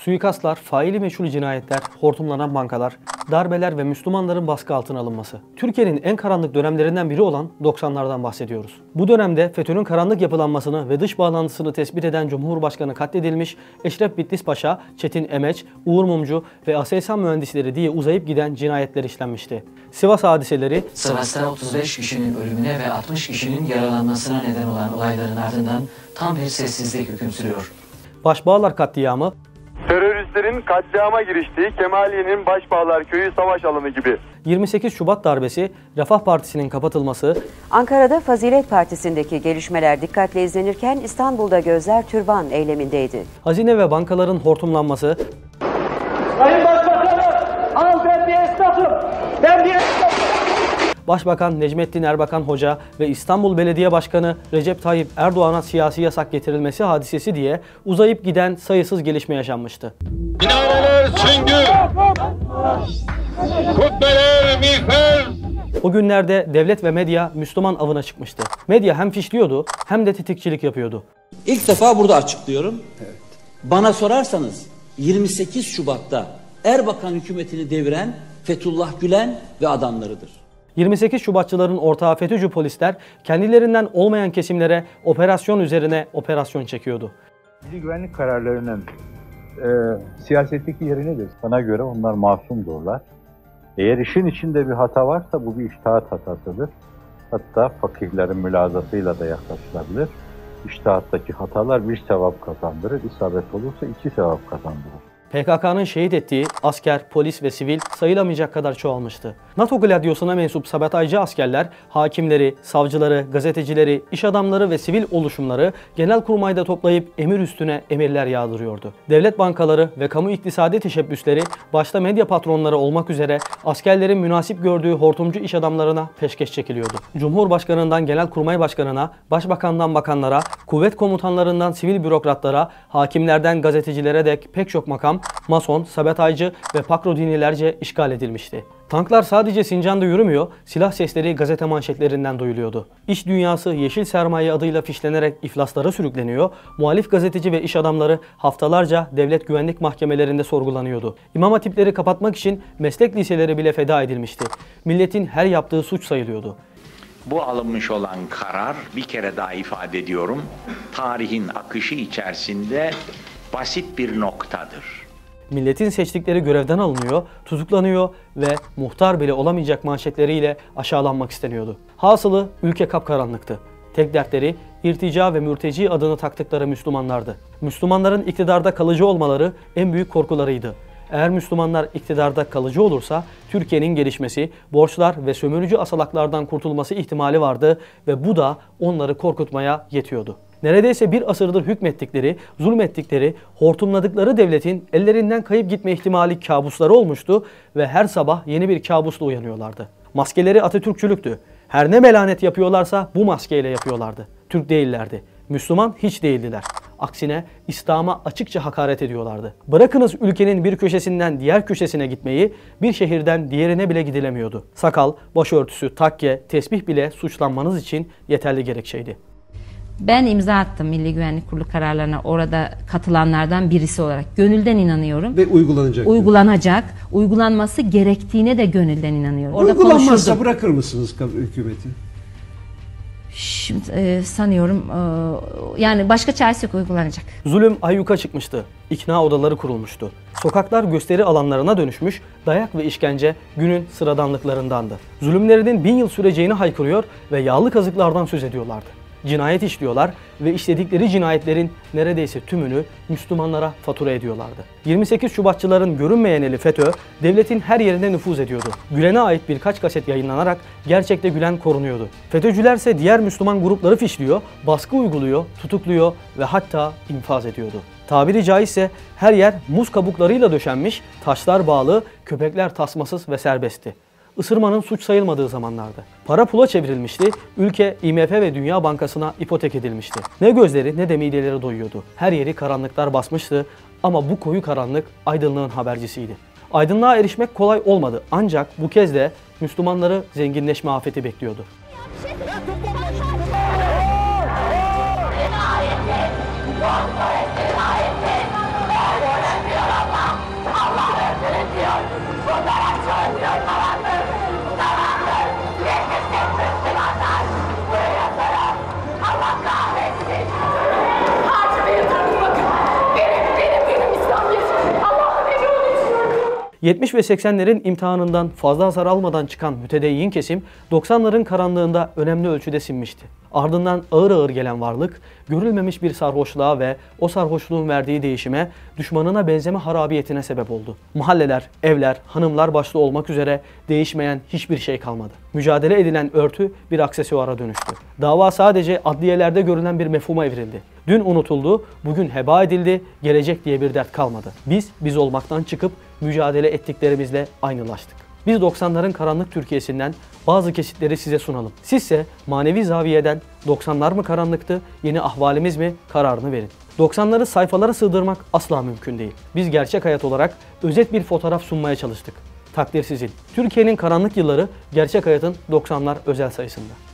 Suikastlar, faili meçhul cinayetler, hortumlanan bankalar, darbeler ve Müslümanların baskı altına alınması. Türkiye'nin en karanlık dönemlerinden biri olan 90'lardan bahsediyoruz. Bu dönemde FETÖ'nün karanlık yapılanmasını ve dış bağlantısını tespit eden Cumhurbaşkanı katledilmiş, Eşref Bitlis Paşa, Çetin Emeç, Uğur Mumcu ve Aselsan mühendisleri diye uzayıp giden cinayetler işlenmişti. Sivas hadiseleri, Sivas'ta 35 kişinin ölümüne ve 60 kişinin yaralanmasına neden olan olayların ardından tam bir sessizlik hüküm sürüyor. Başbağlar katliamı, teröristlerin katliama giriştiği Kemaliye'nin Başbağlar Köyü savaş alanı gibi. 28 Şubat darbesi, Refah Partisi'nin kapatılması, Ankara'da Fazilet Partisi'ndeki gelişmeler dikkatle izlenirken İstanbul'da gözler türban eylemindeydi. hazine ve bankaların hortumlanması, Sayın Başbakanım, al ben bir esnafım, ben bir esnafım. Başbakan Necmettin Erbakan Hoca ve İstanbul Belediye Başkanı Recep Tayyip Erdoğan'a siyasi yasak getirilmesi hadisesi diye uzayıp giden sayısız gelişme yaşanmıştı. Minareler süngü, kubbeler miğfer. O günlerde devlet ve medya Müslüman avına çıkmıştı. Medya hem fişliyordu hem de tetikçilik yapıyordu. İlk defa burada açıklıyorum. Evet. Bana sorarsanız 28 Şubat'ta Erbakan hükümetini deviren Fethullah Gülen ve adamlarıdır. 28 Şubatçıların ortağı FETÖ'cü polisler kendilerinden olmayan kesimlere operasyon üzerine operasyon çekiyordu. Milli güvenlik kararlarının siyasetteki yeri nedir? Bana göre onlar masumdurlar. Eğer işin içinde bir hata varsa bu bir içtihat hatasıdır. Hatta fakihlerin mülazasıyla da yaklaşılabilir. İçtihattaki hatalar bir sevap kazandırır, isabet olursa 2 sevap kazandırır. PKK'nın şehit ettiği asker, polis ve sivil sayılamayacak kadar çoğalmıştı. NATO gladyosuna mensup sabotajcı askerler, hakimleri, savcıları, gazetecileri, iş adamları ve sivil oluşumları Genelkurmay'da toplayıp emir üstüne emirler yağdırıyordu. Devlet bankaları ve kamu iktisadi teşebbüsleri başta medya patronları olmak üzere askerlerin münasip gördüğü hortumcu iş adamlarına peşkeş çekiliyordu. Cumhurbaşkanından Genelkurmay Başkanına, Başbakandan bakanlara, kuvvet komutanlarından sivil bürokratlara, hakimlerden gazetecilere dek pek çok makam Mason, sabotajcı ve pakrodinilerce işgal edilmişti. Tanklar sadece Sincan'da yürümüyor, silah sesleri gazete manşetlerinden duyuluyordu. İş dünyası yeşil sermaye adıyla fişlenerek iflaslara sürükleniyor, muhalif gazeteci ve iş adamları haftalarca devlet güvenlik mahkemelerinde sorgulanıyordu. İmam hatipleri kapatmak için meslek liseleri bile feda edilmişti. Milletin her yaptığı suç sayılıyordu. Bu alınmış olan karar, bir kere daha ifade ediyorum, tarihin akışı içerisinde basit bir noktadır. Milletin seçtikleri görevden alınıyor, tutuklanıyor ve muhtar bile olamayacak manşetleriyle aşağılanmak isteniyordu. Hasılı ülke kapkaranlıktı. Tek dertleri irtica ve mürteci adını taktıkları Müslümanlardı. Müslümanların iktidarda kalıcı olmaları en büyük korkularıydı. Eğer Müslümanlar iktidarda kalıcı olursa Türkiye'nin gelişmesi, borçlar ve sömürücü asalaklardan kurtulması ihtimali vardı ve bu da onları korkutmaya yetiyordu. Neredeyse bir asırdır hükmettikleri, zulmettikleri, hortumladıkları devletin ellerinden kayıp gitme ihtimali kabusları olmuştu ve her sabah yeni bir kabusla uyanıyorlardı. Maskeleri Atatürkçülüktü. Her ne melanet yapıyorlarsa bu maskeyle yapıyorlardı. Türk değillerdi. Müslüman hiç değildiler. Aksine İslam'a açıkça hakaret ediyorlardı. Bırakınız ülkenin bir köşesinden diğer köşesine gitmeyi, bir şehirden diğerine bile gidilemiyordu. Sakal, başörtüsü, takke, tesbih bile suçlanmanız için yeterli gerekçeydi. Ben imza attım Milli Güvenlik Kurulu kararlarına, orada katılanlardan birisi olarak. Gönülden inanıyorum. Ve uygulanacak. Uygulanacak. Uygulanması gerektiğine de gönülden inanıyorum. Orada uygulanmazsa konuşurdum. Bırakır mısınız hükümeti? Şimdi sanıyorum yani başka çaresi yok, uygulanacak. Zulüm ayyuka çıkmıştı. İkna odaları kurulmuştu. Sokaklar gösteri alanlarına dönüşmüş, dayak ve işkence günün sıradanlıklarındandı. Zulümlerinin 1000 yıl süreceğini haykırıyor ve yağlı kazıklardan söz ediyorlardı. Cinayet işliyorlar ve işledikleri cinayetlerin neredeyse tümünü Müslümanlara fatura ediyorlardı. 28 Şubatçıların görünmeyen eli FETÖ, devletin her yerine nüfuz ediyordu. Gülen'e ait birkaç kaset yayınlanarak gerçekte Gülen korunuyordu. FETÖ'cülerse diğer Müslüman grupları fişliyor, baskı uyguluyor, tutukluyor ve hatta infaz ediyordu. Tabiri caizse her yer muz kabuklarıyla döşenmiş, taşlar bağlı, köpekler tasmasız ve serbestti. Isırmanın suç sayılmadığı zamanlardı. Para pula çevrilmişti, ülke IMF ve Dünya Bankası'na ipotek edilmişti. Ne gözleri ne de mideleri doyuyordu. Her yeri karanlıklar basmıştı ama bu koyu karanlık aydınlığın habercisiydi. Aydınlığa erişmek kolay olmadı ancak bu kez de Müslümanları zenginleşme afeti bekliyordu. 70 ve 80'lerin imtihanından fazla hasar almadan çıkan mütedeyyin kesim 90'ların karanlığında önemli ölçüde sinmişti. Ardından ağır ağır gelen varlık, görülmemiş bir sarhoşluğa ve o sarhoşluğun verdiği değişime, düşmanına benzeme harabiyetine sebep oldu. Mahalleler, evler, hanımlar başta olmak üzere değişmeyen hiçbir şey kalmadı. Mücadele edilen örtü bir aksesuara dönüştü. Dava sadece adliyelerde görülen bir mefhuma evrildi. Dün unutuldu, bugün heba edildi, gelecek diye bir dert kalmadı. Biz olmaktan çıkıp mücadele ettiklerimizle aynılaştık. Biz 90'ların karanlık Türkiye'sinden bazı kesitleri size sunalım. Sizse manevi zaviyeden 90'lar mı karanlıktı, yeni ahvalimiz mi kararını verin. 90'ları sayfalara sığdırmak asla mümkün değil. Biz gerçek hayat olarak özet bir fotoğraf sunmaya çalıştık. Takdir sizin. Türkiye'nin karanlık yılları gerçek hayatın 90'lar özel sayısında.